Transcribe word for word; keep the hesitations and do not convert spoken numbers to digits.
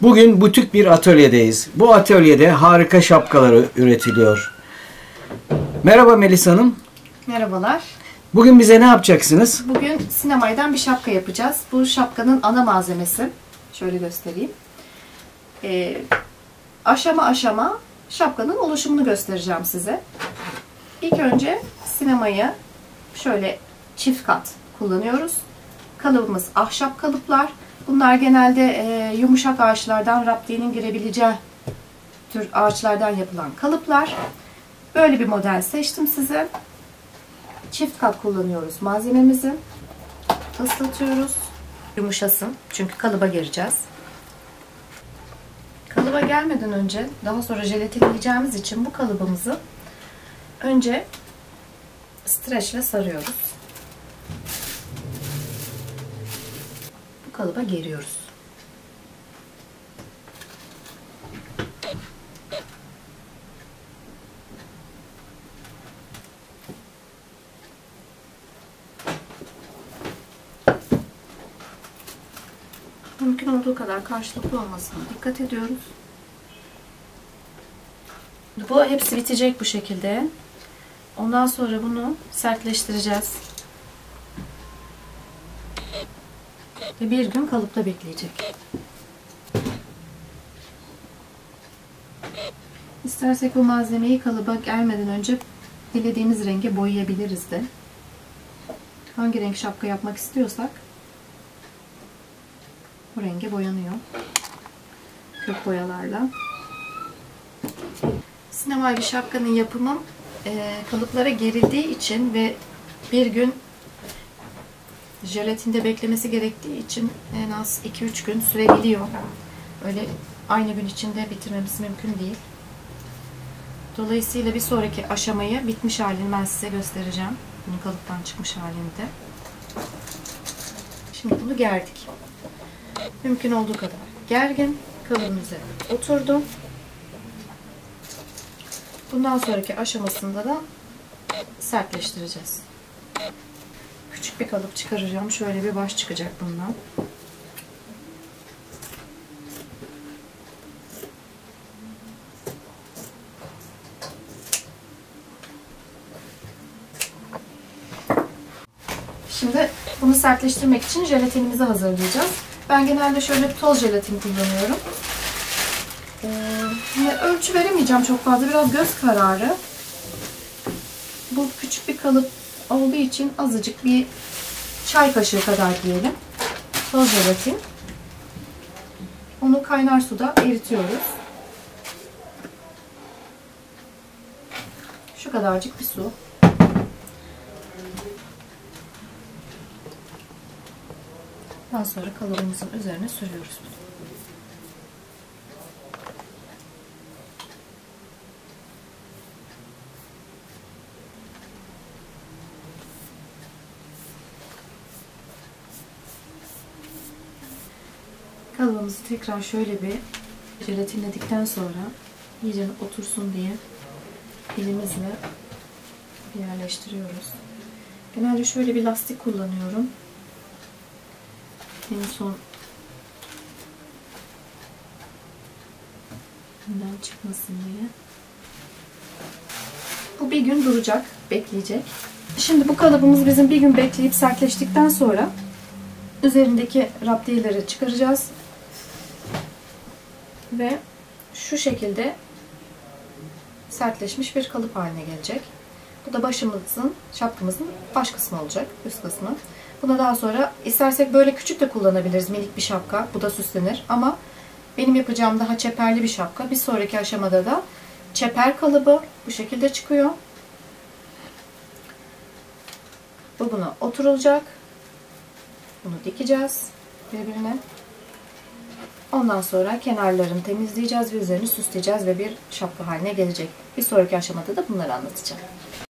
Bugün butik bir atölyedeyiz. Bu atölyede harika şapkaları üretiliyor. Merhaba Melis Hanım. Merhabalar. Bugün bize ne yapacaksınız? Bugün sinemaydan bir şapka yapacağız. Bu şapkanın ana malzemesi. Şöyle göstereyim. Ee, aşama aşama şapkanın oluşumunu göstereceğim size. İlk önce sinemayı şöyle çift kat kullanıyoruz. Kalıbımız ahşap kalıplar. Bunlar genelde e, yumuşak ağaçlardan raptiyenin girebileceği tür ağaçlardan yapılan kalıplar. Böyle bir model seçtim size. Çift kat kullanıyoruz malzememizi. Islatıyoruz. Yumuşasın. Çünkü kalıba gireceğiz. Kalıba gelmeden önce daha sonra jelatinleyeceğimiz için bu kalıbımızı önce streçle sarıyoruz. Bu kalıba geriyoruz. Mümkün olduğu kadar karşılıklı olmasına dikkat ediyoruz. Bu hepsi bitecek bu şekilde. Ondan sonra bunu sertleştireceğiz. Ve bir gün kalıpta bekleyecek. İstersek bu malzemeyi kalıba gelmeden önce dilediğimiz renge boyayabiliriz de. Hangi renk şapka yapmak istiyorsak bu renge boyanıyor. Kök boyalarla. Sinemalı bir şapkanın yapımı e, kalıplara gerildiği için ve bir gün jelatinde beklemesi gerektiği için en az iki üç gün sürebiliyor. Öyle aynı gün içinde bitirmemiz mümkün değil. Dolayısıyla bir sonraki aşamayı bitmiş halini ben size göstereceğim. Bunun kalıptan çıkmış halini de. Şimdi bunu gerdik. Mümkün olduğu kadar gergin. Kalıbın üzerine oturdu. Bundan sonraki aşamasında da sertleştireceğiz. Küçük bir kalıp çıkaracağım. Şöyle bir baş çıkacak bundan. Şimdi bunu sertleştirmek için jelatinimizi hazırlayacağız. Ben genelde şöyle toz jelatin kullanıyorum. Ee, ölçü veremeyeceğim çok fazla. Biraz göz kararı. Bu küçük bir kalıp olduğu için azıcık bir çay kaşığı kadar diyelim. Toz jelatin. Onu kaynar suda eritiyoruz. Şu kadarcık bir su. Daha sonra kalıbımızın üzerine sürüyoruz. Kalıbımızı tekrar şöyle bir jelatinledikten sonra iyice otursun diye elimizle yerleştiriyoruz. Genelde şöyle bir lastik kullanıyorum. En son bundan çıkmasın diye. Bu bir gün duracak, bekleyecek. Şimdi bu kalıbımız bizim bir gün bekleyip sertleştikten sonra üzerindeki raptiyeleri çıkaracağız. Ve şu şekilde sertleşmiş bir kalıp haline gelecek. Bu da başımızın, şapkamızın baş kısmı olacak, üst kısmı. Buna daha sonra istersek böyle küçük de kullanabiliriz, minik bir şapka. Bu da süslenir ama benim yapacağım daha çeperli bir şapka. Bir sonraki aşamada da çeper kalıbı bu şekilde çıkıyor. Bu buna oturulacak. Bunu dikeceğiz birbirine. Ondan sonra kenarlarını temizleyeceğiz ve üzerini süsleyeceğiz ve bir şapka haline gelecek. Bir sonraki aşamada da bunları anlatacağım.